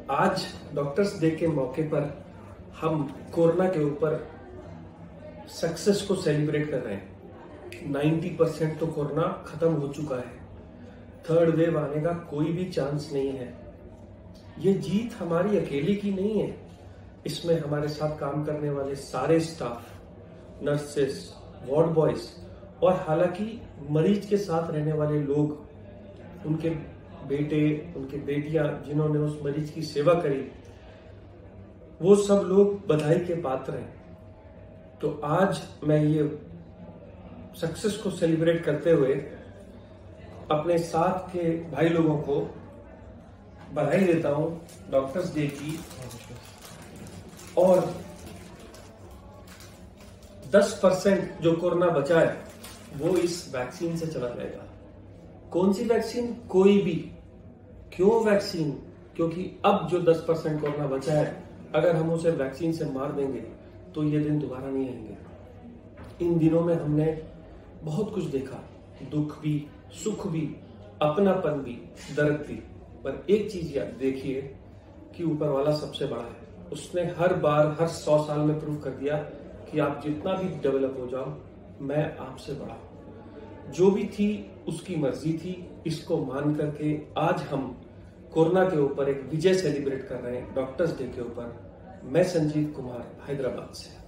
आज doctors day के मौके पर हम कोरोना के ऊपर सक्सेस को सेलिब्रेट कर रहे हैं। 90% तो कोरोना खत्म हो चुका है। थर्ड वेव आने का कोई भी चांस नहीं है। ये जीत हमारी अकेले की नहीं है। इसमें हमारे साथ काम करने वाले सारे स्टाफ, नर्सेस, वार्ड बॉयज और हालांकि मरीज के साथ रहने वाले लोग, उनके बेटे, उनके बेटियां जिन्होंने उस मरीज की सेवा करी, वो सब लोग बधाई के पात्र हैं। तो आज मैं ये सक्सेस को सेलिब्रेट करते हुए अपने साथ के भाई लोगों को बधाई देता हूं डॉक्टर्स डे की। और 10% जो कोरोना बचा है वो इस वैक्सीन से चला जाएगा। कौन सी वैक्सीन? कोई भी। क्यों वैक्सीन? क्योंकि अब जो 10% कोरोना बचा है, अगर हम उसे वैक्सीन से मार देंगे तो ये दिन दोबारा नहीं आएंगे। इन दिनों में हमने बहुत कुछ देखा, दुख भी, सुख भी, अपनापन भी, दर्द भी। पर एक चीज याद देखिए कि ऊपर वाला सबसे बड़ा है। उसने हर बार, हर 100 साल में प्रूव कर दिया कि आप जितना भी डेवलप हो जाओ, मैं आपसे बड़ा हूं। जो भी थी उसकी मर्जी थी। इसको मान करके आज हम कोरोना के ऊपर एक विजय सेलिब्रेट कर रहे हैं, डॉक्टर्स डे के ऊपर। मैं संजीव कुमार, हैदराबाद से।